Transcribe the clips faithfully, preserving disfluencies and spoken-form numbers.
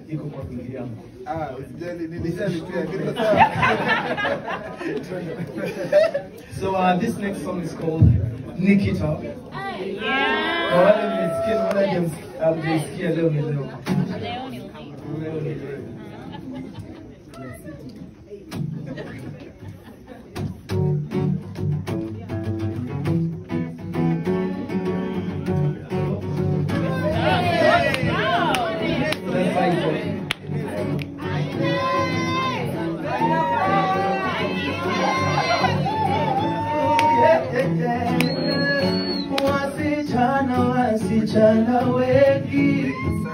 iko kwa kundi yangu. Ah, usijali nilisali pia. So uh, this next song is called Nikita. Kwa wale mlisikia wala hamjasikia leo ni leo. Leo ni leo. Leo ni leo. Wasichana wengi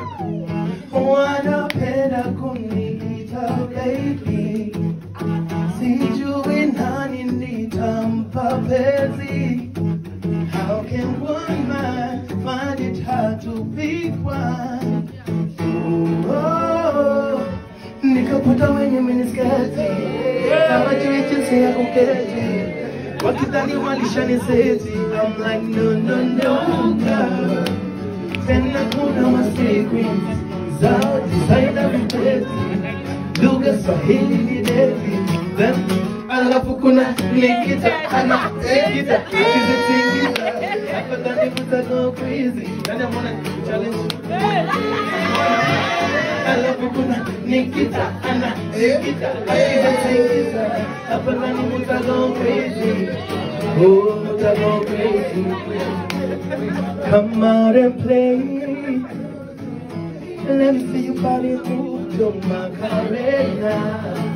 wanapenda kuniita baby, sijui nani nitampa penzi. How can one man find it hard to pick one? Oh, nikapata wenye minisketi na wajui jinsi ya kuketi, wakidhani walishaniseti. I'm like no no no girl, tena kuna masequence zao designer viteti, lugha Swahili ni devi. Then alafu kuna Nikita ana Nikita akizitingiza, afadhali mtago crazy, nani amona challenge. Alafu kuna Nikita ana Nikita akizitingiza, afadhali mtago crazy. Oh, mtago crazy. Come out and play. Let me see you body move to my Macarena.